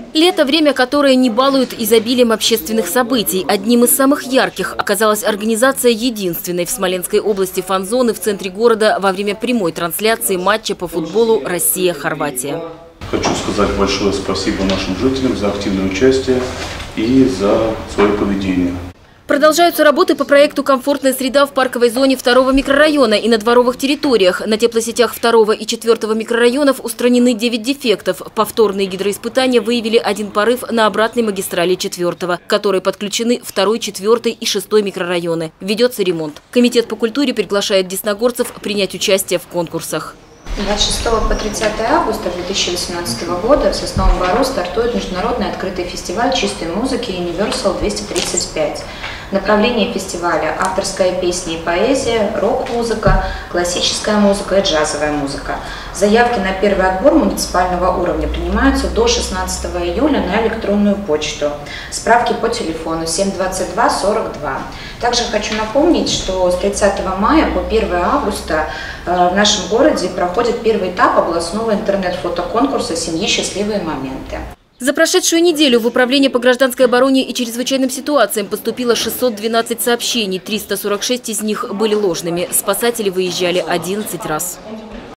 Лето – время, которое не балует изобилием общественных событий. Одним из самых ярких оказалась организация единственной в Смоленской области фан-зоны в центре города во время прямой трансляции матча по футболу «Россия-Хорватия». Хочу сказать большое спасибо нашим жителям за активное участие и за свое поведение. Продолжаются работы по проекту «Комфортная среда» в парковой зоне 2-го микрорайона и на дворовых территориях. На теплосетях 2-го и 4-го микрорайонов устранены 9 дефектов. Повторные гидроиспытания выявили один порыв на обратной магистрали 4-го, к которой подключены 2-й, 4-й и 6-й микрорайоны. Ведется ремонт. Комитет по культуре приглашает десногорцев принять участие в конкурсах. 26 по 30 августа 2018 года в Сосновом Бору стартует международный открытый фестиваль чистой музыки Universal 235. Направление фестиваля – авторская песня и поэзия, рок-музыка, классическая музыка и джазовая музыка. Заявки на первый отбор муниципального уровня принимаются до 16 июля на электронную почту. Справки по телефону 722 42. Также хочу напомнить, что с 30 мая по 1 августа в нашем городе проходит первый этап областного интернет-фотоконкурса «Семьи. Счастливые моменты». За прошедшую неделю в Управление по гражданской обороне и чрезвычайным ситуациям поступило 612 сообщений, 346 из них были ложными. Спасатели выезжали 11 раз.